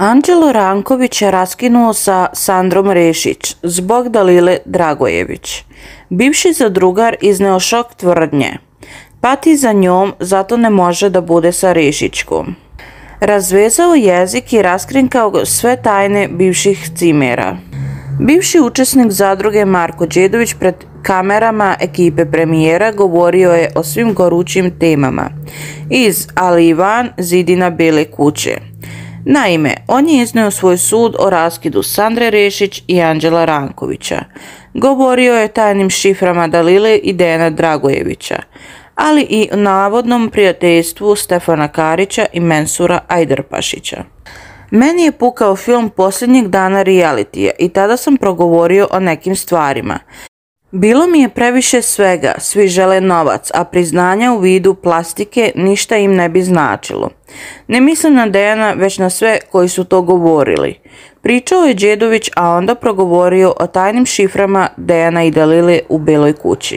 Anđelo Ranković je raskinuo sa Sandrom Rešić zbog Dalile Dragojević. Bivši zadrugar izneo šok tvrdnje. Pati za njom, zato ne može da bude sa Rešićkom. Razvezao jezik i raskrinkao sve tajne bivših cimera. Bivši učesnik zadruge Marko Đedović pred kamerama ekipe premijera govorio je o svim gorućim temama iz Ali i van zidina Bele kuće. Naime, on je izneo svoj sud o raskidu Sandre Rešić i Anđela Rankovića. Govorio je o tajnim šiframa Dalile i Dejana Dragojevića, ali i o navodnom prijateljstvu Stefana Karića i Mensura Ajdarpašića. Meni je pukao film posljednjeg dana realitija i tada sam progovorio o nekim stvarima. Bilo mi je previše svega, svi žele novac, a priznanja u vidu plastike ništa im ne bi značilo. Ne mislim na Dejana, već na sve koji su to govorili. Pričao je Đedović, a onda progovorio o tajnim šiframa Dejana i Dalile u Beloj kući.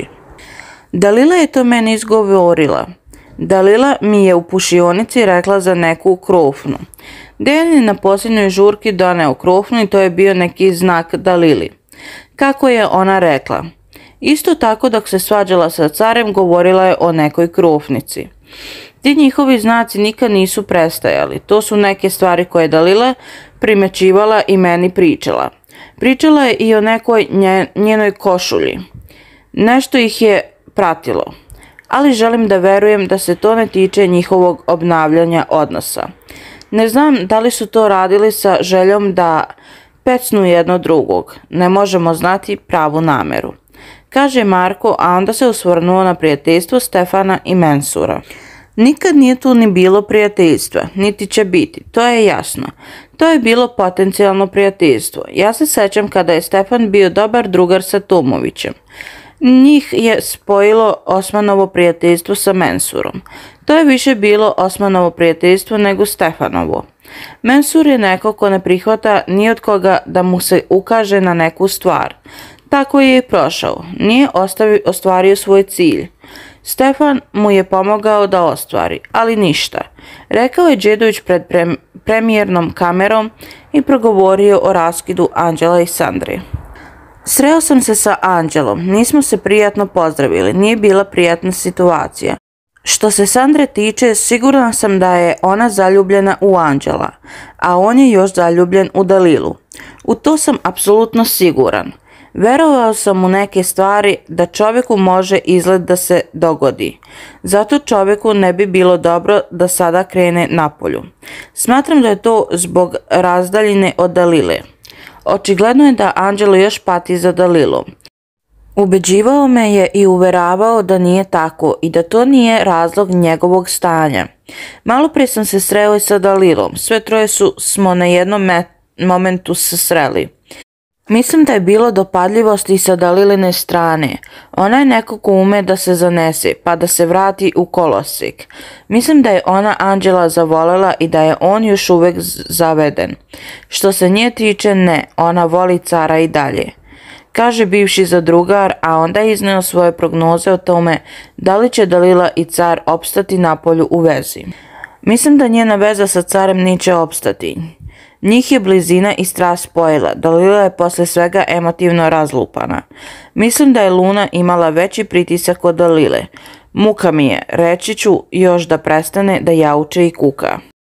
Dalila je to meni izgovorila. Dalila mi je u pušionici rekla za neku krofnu. Dejan je na posljednjoj žurki doneo krofnu i to je bio neki znak Dalili. Kako je ona rekla? Isto tako dok se svađala sa carem govorila je o nekoj krofnici. Ti njihovi znaci nikad nisu prestajali. To su neke stvari koje je Dalila primećivala i meni pričala. Pričala je i o nekoj njenoj košulji. Nešto ih je pratilo. Ali želim da verujem da se to ne tiče njihovog obnavljanja odnosa. Ne znam da li su to radili sa željom da pecnu jedno drugog. Ne možemo znati pravu nameru. Kaže Marko, a onda se osvrnuo na prijateljstvo Stefana i Mensura. Nikad nije tu ni bilo prijateljstva, niti će biti, to je jasno. To je bilo potencijalno prijateljstvo. Ja se sećam kada je Stefan bio dobar drugar sa Tomovićem. Njih je spojilo Osmanovo prijateljstvo sa Mensurom. To je više bilo Osmanovo prijateljstvo nego Stefanovo. Mensur je neko ko ne prihvata ni od koga da mu se ukaže na neku stvar. Tako je i prošao. Nije ostvario svoj cilj. Stefan mu je pomogao da ostvari, ali ništa. Rekao je Đedović pred premijernom kamerom i progovorio o raskidu Anđela i Sandre. Sreo sam se sa Anđelom, nismo se prijatno pozdravili, nije bila prijatna situacija. Što se Sandre tiče, siguran sam da je ona zaljubljena u Anđela, a on je još zaljubljen u Dalilu. U to sam apsolutno siguran. Verovao sam u neke stvari da čovjeku može izgled da se dogodi. Zato čovjeku ne bi bilo dobro da sada krene napolju. Smatram da je to zbog razdaljine od Dalile. Očigledno je da Anđelo još pati za Dalilom. Ubeđivao me je i uveravao da nije tako i da to nije razlog njegovog stanja. Malo prije sam se sreo i sa Dalilom. Sve troje smo na jednom momentu se sreli. Mislim da je bilo dopadljivosti i sa Daliline strane. Ona je neko ko ume da se zanese, pa da se vrati u kolosek. Mislim da je ona Anđela zavolela i da je on još uvek zaveden. Što se nje tiče, ne, ona voli cara i dalje. Kaže bivši zadrugar, a onda je izneo svoje prognoze o tome da li će Dalila i car opstati napolju u vezi. Mislim da njena veza sa carem neće opstati. Njih je blizina i strast spojila. Dalila je posle svega emotivno razlupana. Mislim da je Luna imala veći pritisak od Dalile. Muka mi je, reći ću još da prestane da jauče i kuka.